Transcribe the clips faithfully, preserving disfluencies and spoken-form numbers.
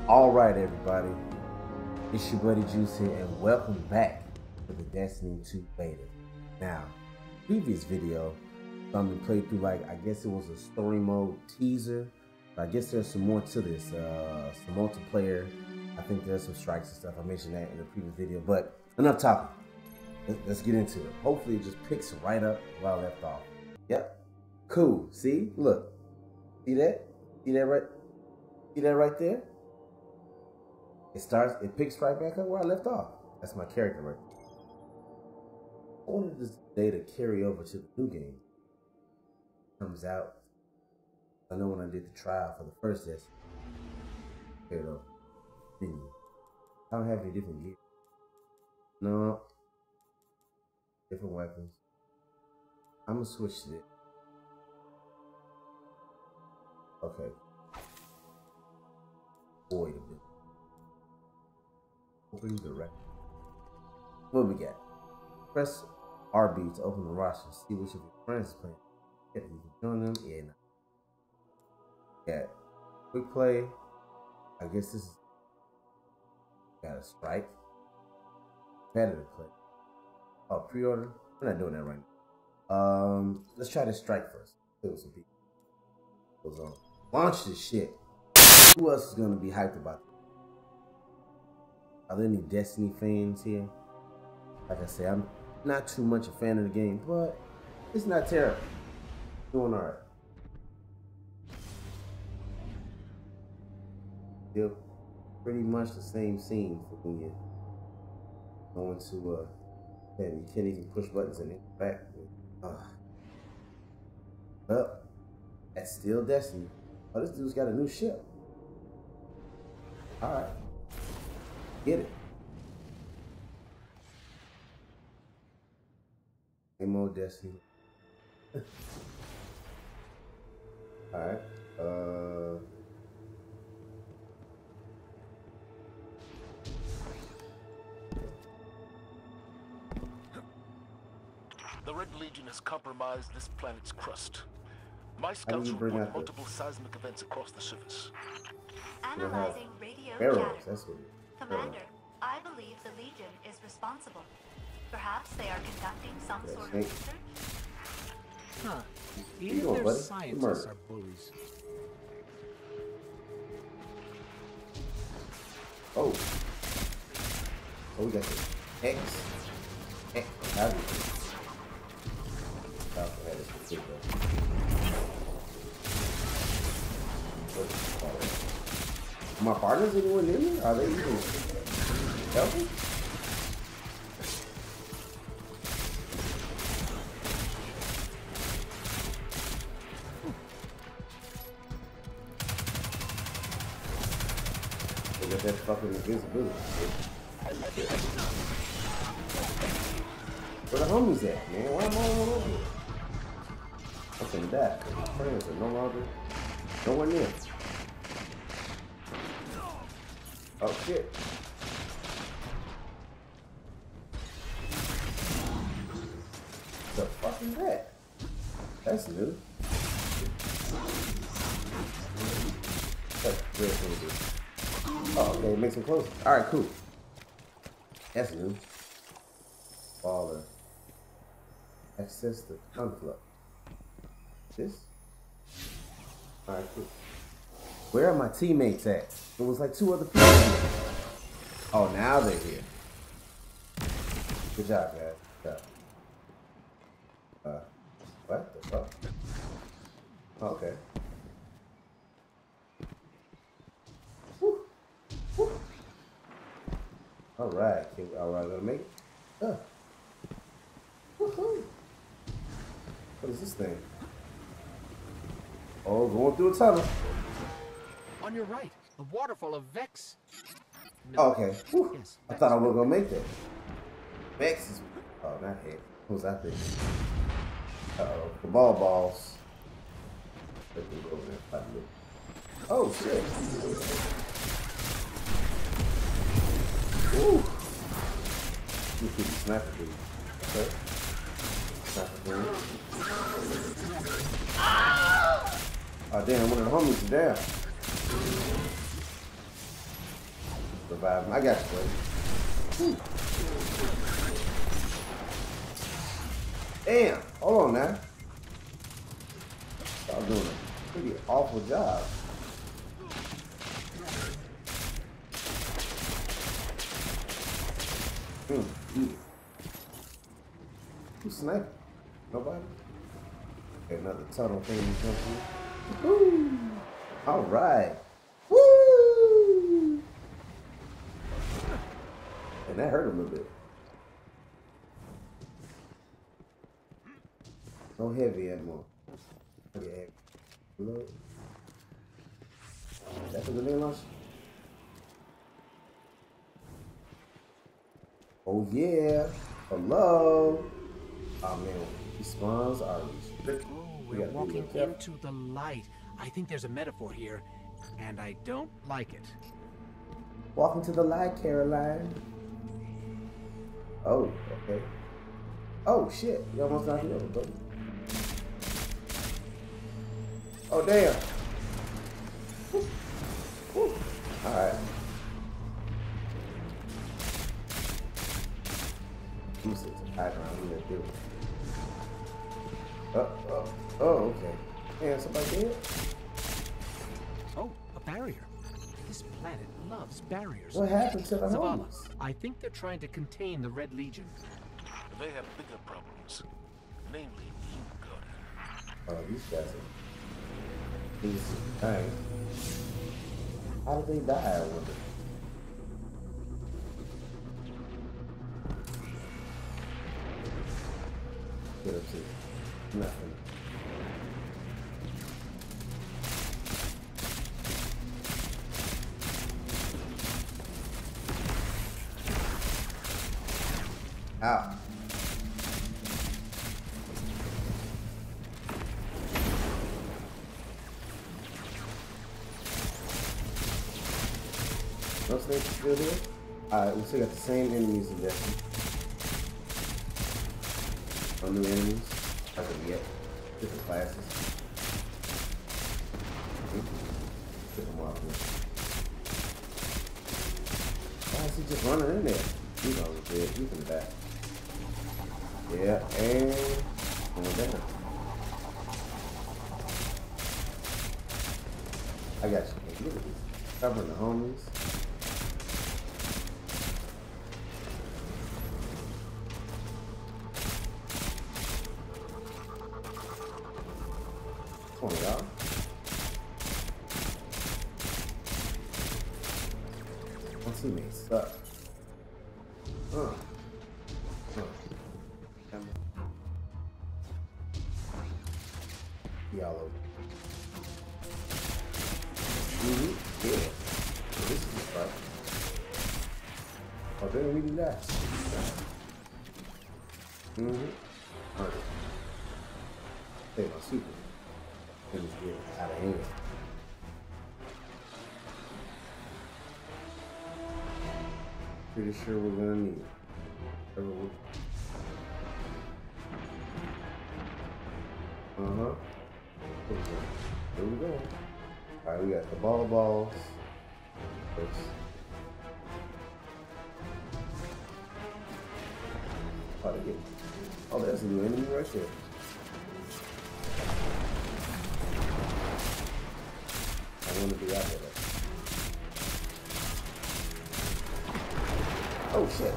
Alright everybody, it's your buddy Juice here and welcome back to the Destiny two beta. Now, previous video, something played through like, I guess it was a story mode teaser, but I guess there's some more to this, uh, some multiplayer. I think there's some strikes and stuff, I mentioned that in the previous video, but enough talking. Let's get into it. Hopefully it just picks right up where I left off. Yep, cool, see, look, see that, see that right, see that right there? It starts, it picks right back up where I left off. That's my character right there. I wanted this data carry over to the new game. Comes out. I know when I did the trial for the first Destiny. Here it over. I don't have any different gear. No. Different weapons. I'm gonna switch to this. Okay. Void a bit. Open direct. What we got? Press R B to open the roster. See which of your friends is playing. If you can join them, yeah. No. Got quick play. I guess this is got a strike. Competitive play. Oh, pre-order. We're not doing that right now. Um, let's try this strike first. Kill some people. Goes on. Launch this shit. Who else is gonna be hyped about this? Are there any Destiny fans here? Like I said, I'm not too much a fan of the game, but it's not terrible. Doing alright. Still pretty much the same scene for when you're going to, uh, man, you can't even push buttons and interact with. Uh, well, that's still Destiny. Oh, this dude's got a new ship. Alright. Get it. Same old Destiny. Alright. Uh The Red Legion has compromised this planet's crust. My scouts report multiple seismic events across the surface. Analyzing radio Barrels, chatter. that's what it is. Commander, I believe the Legion is responsible. Perhaps they are conducting some Yeah, sort of snake. research? Huh. you Even doing, their buddy? scientists Murder. are bullies. Oh. Oh, we got the X. X. How do you I also had this particular. Are my partners anyone near me? Are they even helping? They got that fucking invisibility. Where the homies at, man? Why am I all over here? I'm finna die. My friends are no longer nowhere near. Oh shit. The fuck is that? That's new. That's real cool. Oh, okay, it makes them closer. Alright, cool. That's new. Baller. Access the conflict. This? Alright, cool. Where are my teammates at? There was like two other people here. Oh, now they're here. Good job, guys. Good job. Uh, what the fuck? Okay. Woo. Woo. Alright, alright, gonna make it? Uh. Woohoo! What is this thing? Oh, going through a tunnel. On your right, a waterfall of Vex. No. Oh, okay. Whew. Yes, I thought I wasn't gonna make that. Vex is. Oh, not head. What was that thing? Uh oh. The ball balls. Let me go over there. Find a look. Oh, shit. Ooh. You keep the sniper dude. Okay. Sniper dude. Oh, damn. One of the homies is down. survive him. I got you, buddy. Damn. Hold on now. Y'all doing a pretty awful job. Hmm. Eat it. Who's sniping? Nobody? Okay, another tunnel thing you come through. Woo! All right. Woo! And that hurt a little bit. No heavy anymore. Yeah. Look. That's a grenade launcher? Oh yeah. Hello. Oh man, these spawns are restricted. Oh, we're walking into the light. I think there's a metaphor here, and I don't like it. Walking to the light, Caroline. Oh, okay. Oh shit, you almost got here, buddy. Oh damn. Woo. Woo. All right. Let me see the background. Let me do it. Oh, oh, oh, okay. Damn, somebody dead? Oh, a barrier. This planet loves barriers. What happened to the Zavala, homies? I think they're trying to contain the Red Legion. They have bigger problems, namely you, God. Oh, these guys are these dang. How did they die, I wonder? Get up to nothing. Ow. No snakes still there? Alright, we still got the same enemies in there. No new enemies. As of yet. Different classes. Pick them off here. Why is he just running in there? He's on the bed. He's in the back. Yeah, and going down. I got you. Hey, look at this. Covering the homies. Come on, y'all. My teammates suck. Huh. Huh. Yellow. Mm-hmm. Yeah. So this is the spot. Oh, they don't really last. Mm-hmm. Alright. Take my super. Let me get out of hand. Pretty sure we're gonna need it. Everyone. Uh-huh. Here we go. Alright, we got the ball balls. First. Oh, they get. Oh, that's a new enemy right there. I want to be out there. Oh shit.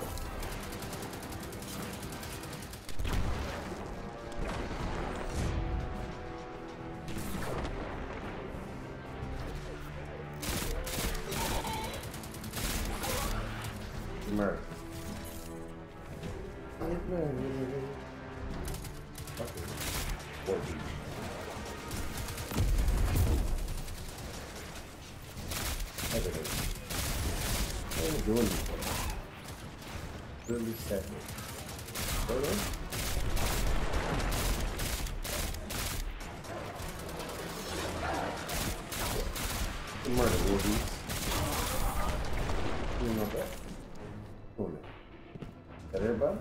Murder. Okay. What are you doing? Really second. Photo? Murder wolfies. You know that? Hold it. Is that everybody?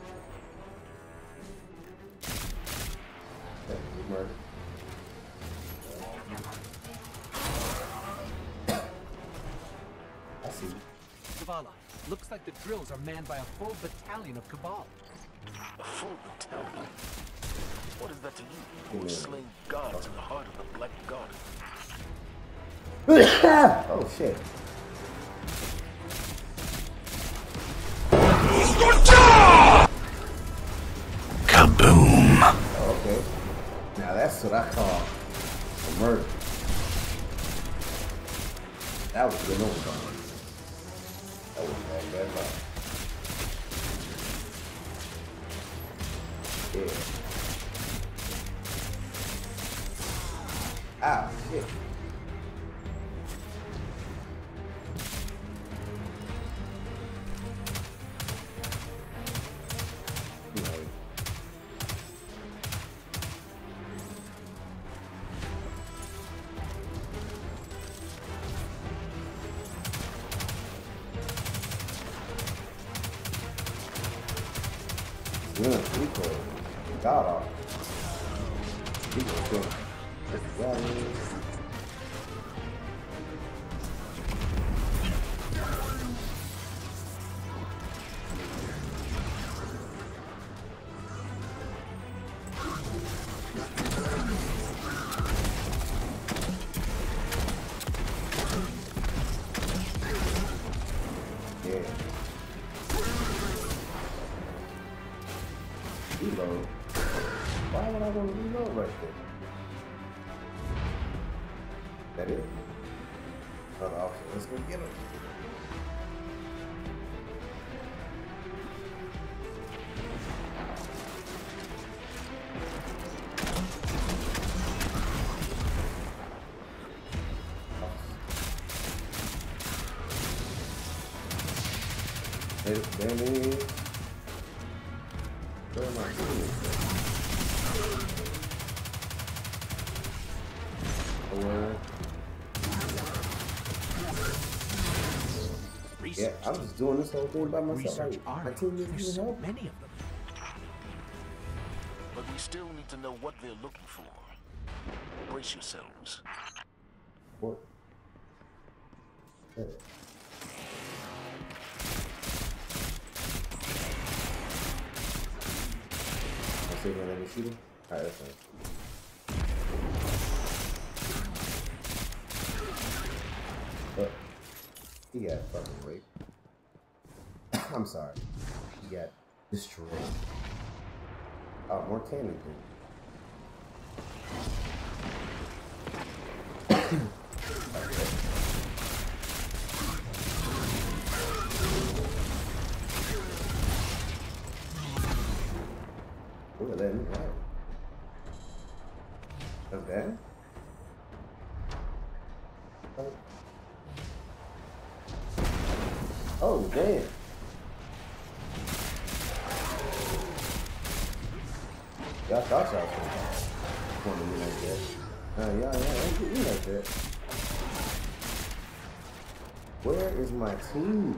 Okay, murder. I see. Zavala. Looks like the drills are manned by a full battalion of Cabal. A full battalion? What is that to you, who have slain gods in the heart of the Black Garden? Oh shit. Kaboom! Oh, okay. Now that's what I call a murder. That was good overtime. That wasn't that bad at all. Yeah. Ah, shit. Yeah, Rico. God off. Rico's good. Yeah, reload. Why would I want to reload right there? That it? Another option. Let's go get him. There it is. Where am I doing? Yeah, I'm just doing this whole thing by myself. Research I, are. I told you There's to so help. many of them. But we still need to know what they're looking for. Brace yourselves. What? Hey. I see him. Let me shoot him. Alright, that's fine. But he got fucking raped. I'm sorry. He got destroyed. Oh, more cannon, dude. Look at that new light. Okay. Oh. Oh, damn. Y'all thought y'all was going to me like that. Uh, y'all, y'all don't get me like that. Where is my team?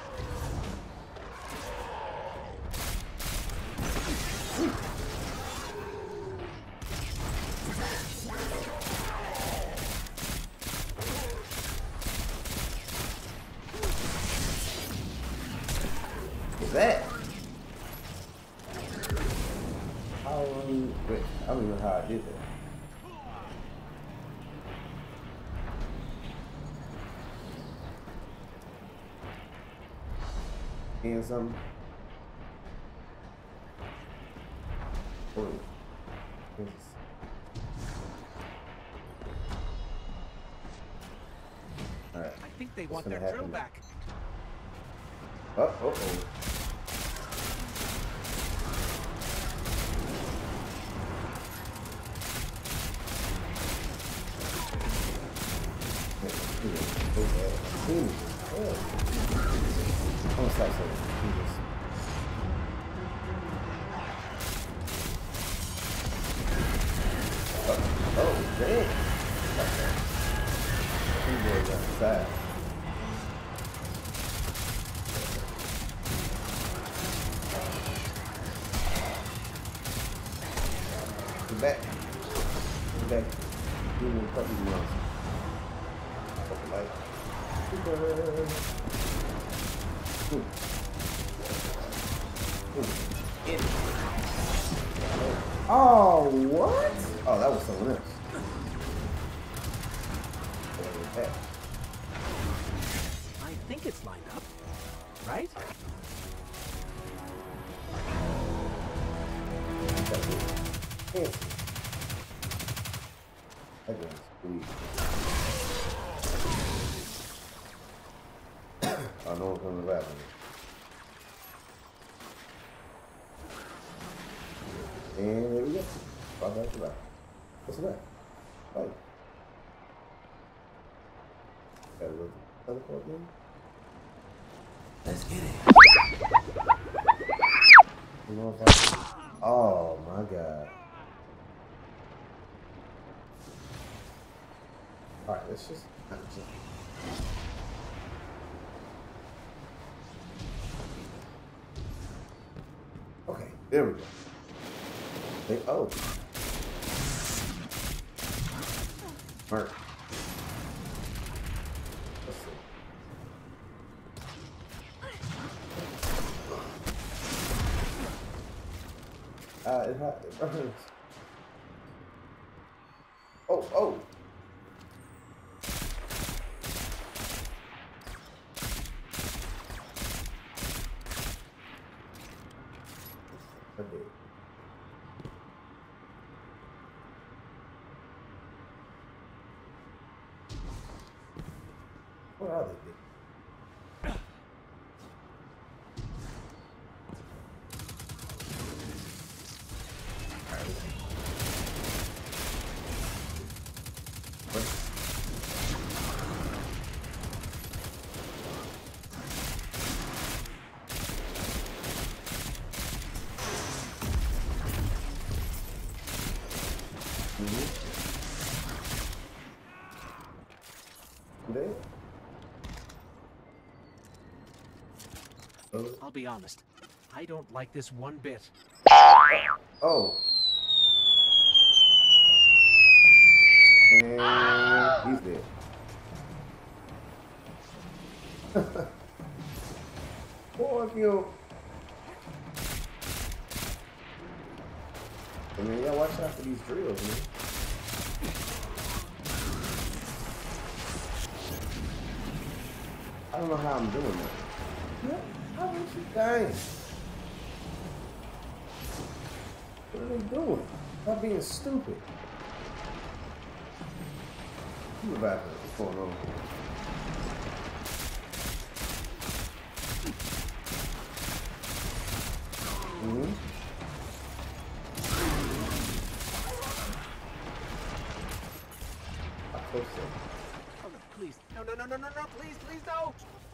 What's that? How long? Wait, I don't even know how I did that. And something. Wait. All right. I think they What's want gonna their drill happen? back. Oh, oh, oh. Oh, stop saying Jesus. Oh, oh, damn. These boys are fast. Get back. Get back. Give me a puppy once. Fucking light. Super. Ooh. Ooh. Get it. Oh, what? Oh, that was someone else. I think it's lined up, right? Fancy. That one's sweet. Oh, no one's coming back with me. And there we go. Right back to that. What's that? Like. Got a little teleport in. Let's get it. You know if I can... Oh my god. Alright, let's just... Okay, there we go. They, oh. Mark. Let's see. Uh, it, ha it hurts. Oh, oh. I did. What are they? I'll be honest. I don't like this one bit. Oh. And he's dead. Boy, if you... I mean, you gotta watch out for these drills, man. I don't know how I'm doing that. What? How are you dying? What are they doing? Stop being stupid. What's about that? What's going on? Mm-hmm. I hope so. Oh, no, please. No, no, no, no, no, no, please, please, no!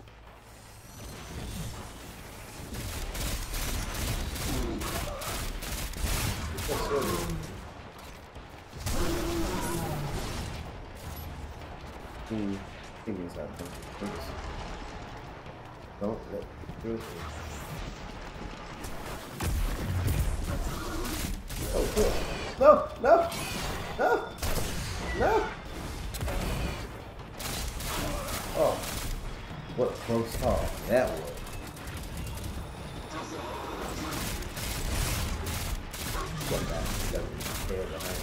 Hmm. Give me that. Don't let do it. Oh, cool. No, no, no, no. Oh, what a close call that was. What that? That was fair behind.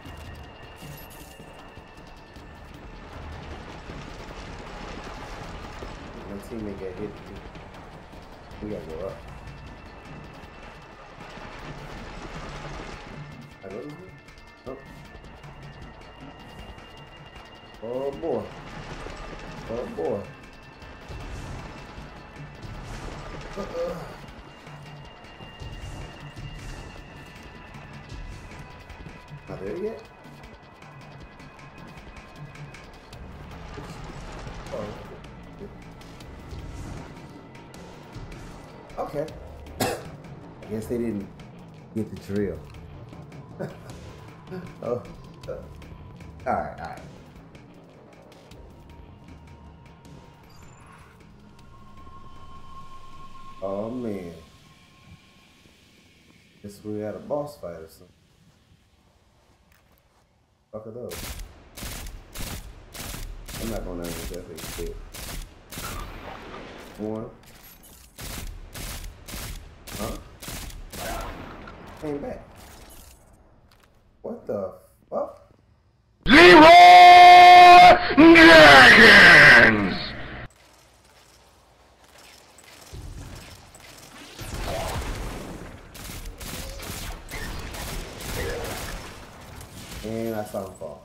My teammate got hit. We gotta go up. I go this way? Oh. Oh boy. Oh boy. Uh-uh. Not there yet? Oh. Okay. I guess they didn't get the drill. Oh. Uh. Alright, alright. Oh man. Guess we had a boss fight or something. Fuck are those? I'm not going down with that big shit. One. Came back. What the fuck? Leroy Jenkins! And I saw him fall.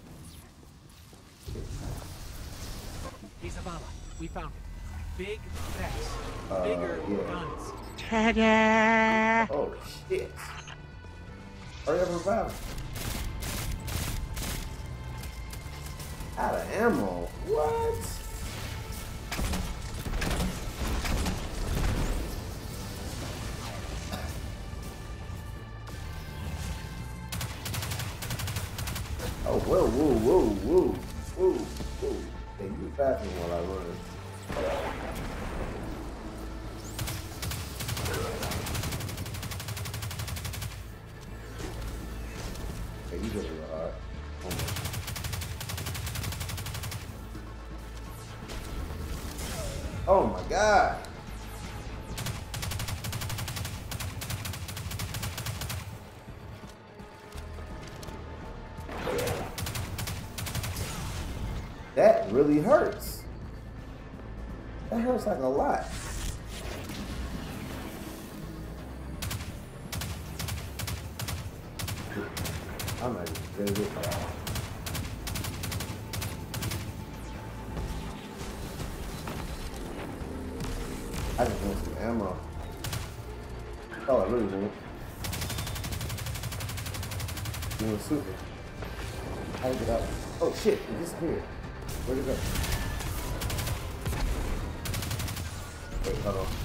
Hey, Zavala, we found it. Big threats. Uh, Bigger yeah. guns. Ta-da! Oh shit. Hurry up and revive him. Out of ammo. What? Oh, whoa, whoa, whoa, whoa, whoa, whoa. Hey, you faster while I run. Hey, you did it real hard. Almost. Oh my god. That really hurts. That hurts like a lot. I'm not even good at it. I just want some ammo. That's all I really want. You know, super. How to get out? Oh shit, it disappeared. Where'd it go? Wait, hold on.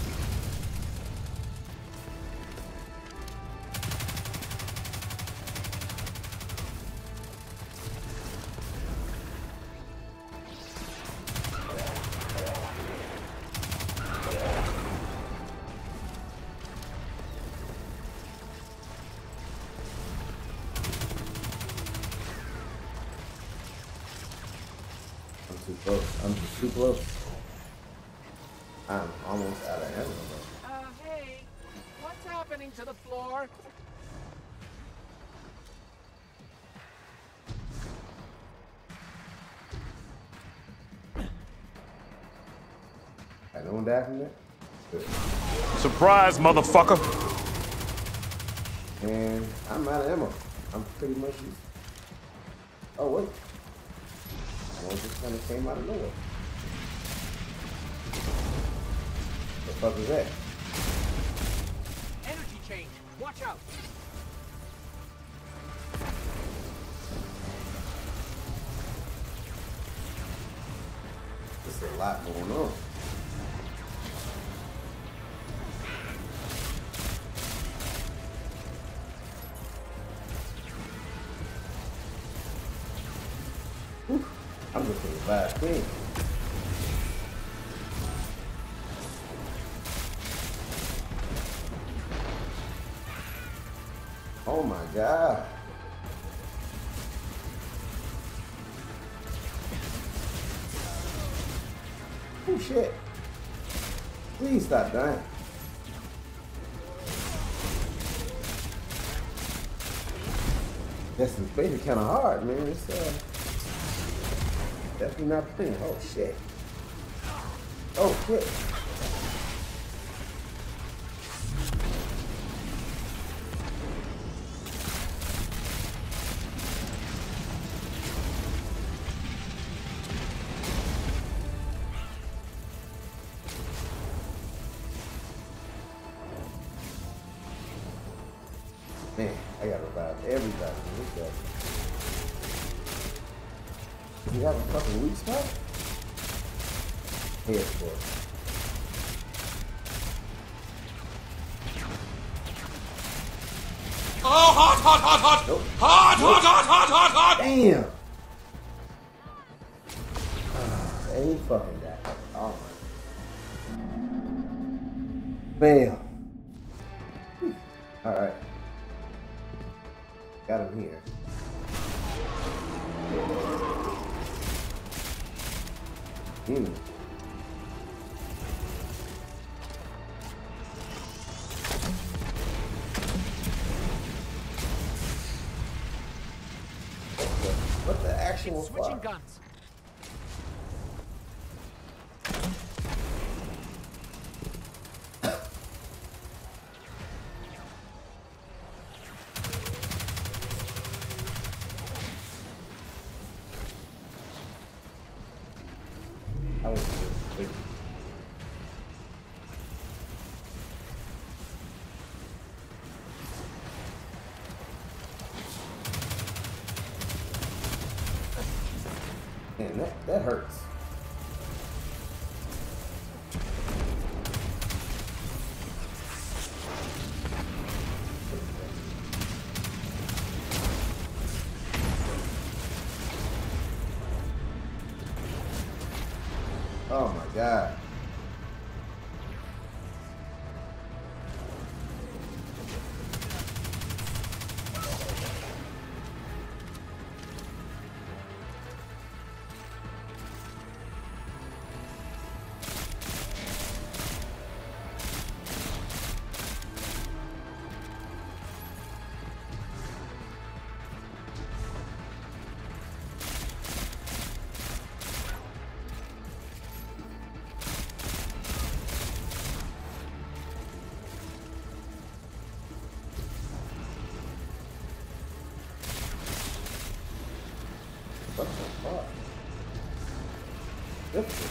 Too close. I'm just too close. I'm almost out of ammo though. Uh, hey, what's happening to the floor? I no one died from that? Good. Surprise, motherfucker! And I'm out of ammo. I'm pretty much used. Oh wait. One just kind of came out of nowhere. The fuck is that? Energy change. Watch out. There's a lot going on. Whew. I'm just gonna buy a thing. Oh my god. Oh shit. Please stop dying. That's basically kind of hard, man. It's uh, definitely not playing. Oh shit. Oh shit. Man, I gotta revive everybody in this guy. Do you have a fucking weak spot? Head for it. Oh, hot, hot, hot, hot! Nope. Hot, Nope. hot, hot, hot, hot, hot! Damn! Ah, ain't fucking that. Oh my. Bam. Alright. Got him here. Hmm. Switching guns. I was just thinking. Man, that, that hurts. Oh my God. What the fuck? Difficult.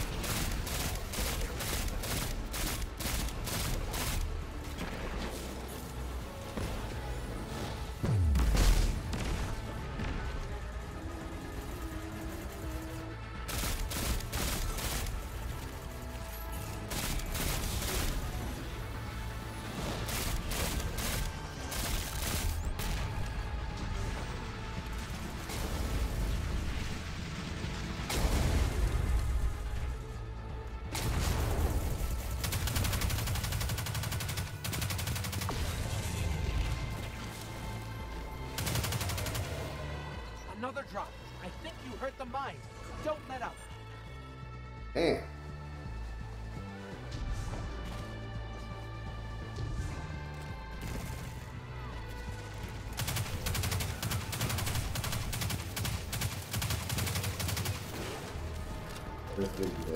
Another drop. I think you hurt the mine. Don't let up. Damn. Let's do that.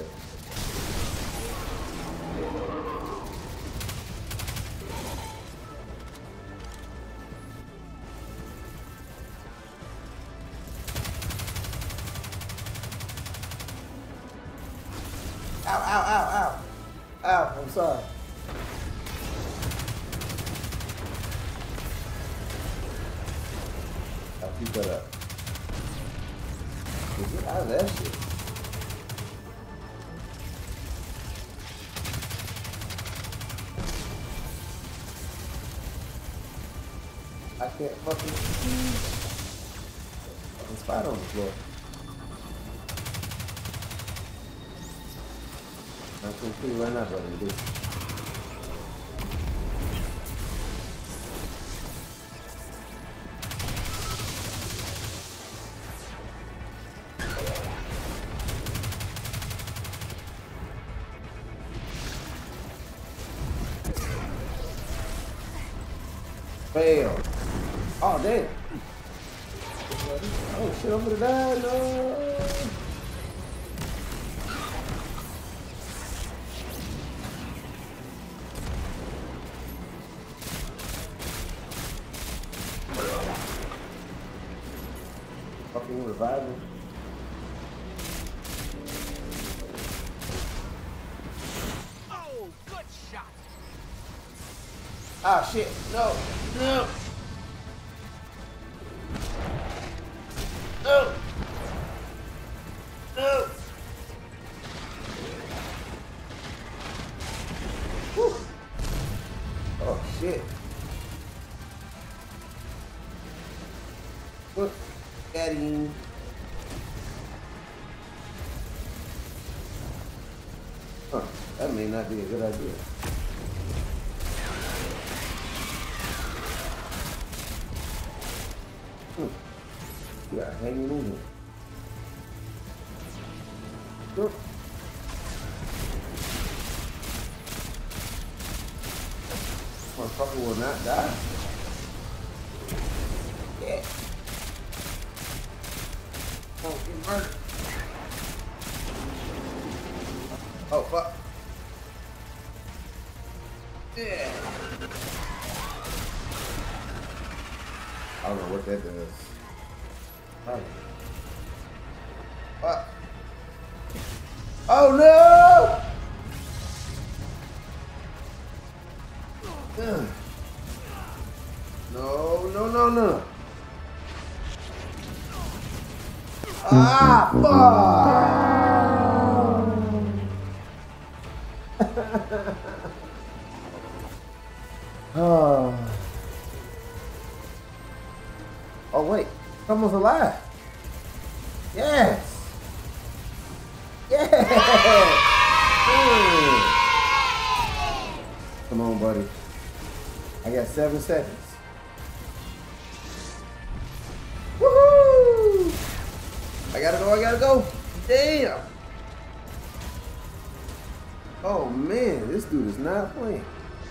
Ow, ow, ow, ow. Ow, I'm sorry. I'll keep that up. Get out of that shit. I can't fucking see. Fucking spider on the floor. I can see right now, brother. This. Fail. Oh, damn. Oh, shit, I'm gonna die. No. Fucking revival. Oh, good shot. Ah, shit. No. No. No. No. Whew. Oh, shit. Look. Adding. Huh. That may not be a good idea. Hmm. You got hanging in here. Look. Motherfucker will not die. Yeah. Oh, get murdered. Oh, fuck. Yeah. I don't know what that does. Oh. Fuck. Oh no! Ugh. No, no, no, no. Ah, fuck! Oh. Oh, wait. Someone's alive. Yes. Yeah! Come on, buddy. I got seven seconds. Woohoo! I gotta go, I gotta go. Damn! Oh man, this dude is not playing.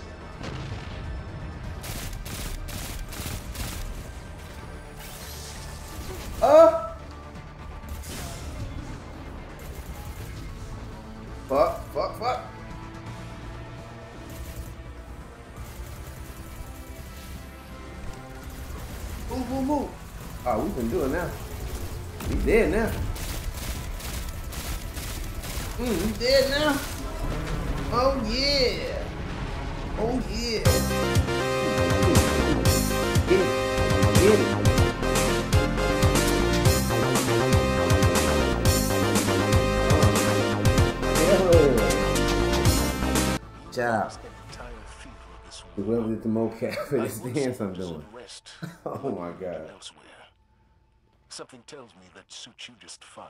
Oh! Fuck, fuck, fuck. Move, move, move. Oh, we can do it now. We dead now. Mm, we dead now. Oh, yeah. Oh, yeah. Get it. Get it. Job. Whoever did the mocap for this dance I'm doing. Oh my god. Something tells me that suits you just fine.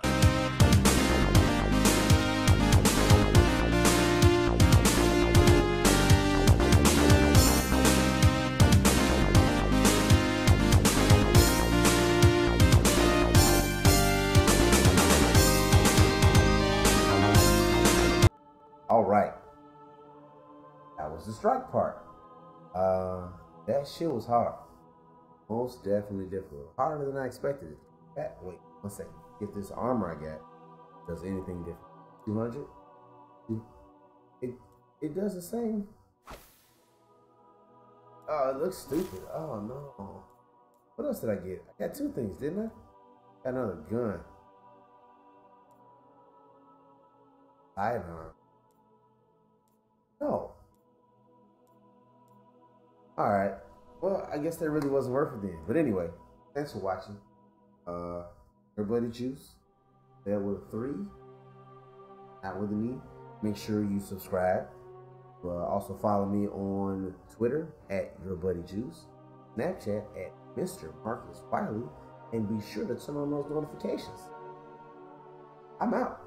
All right. That was the strike part. Uh, that shit was hard. Most definitely difficult. Harder than I expected it. That, wait, one second. If this armor I got does anything different. two hundred? It, it does the same. Oh, it looks stupid. Oh, no. What else did I get? I got two things, didn't I? Got another gun. Sidearm. No. Alright. Well, I guess that really wasn't worth it then. But anyway, thanks for watching. Uh, Your Bloody Juice. There with a three. Not with an E. Make sure you subscribe. Uh, also follow me on Twitter at Your Bloody Juice. Snapchat at Mister Marcus Wiley. And be sure to turn on those notifications. I'm out.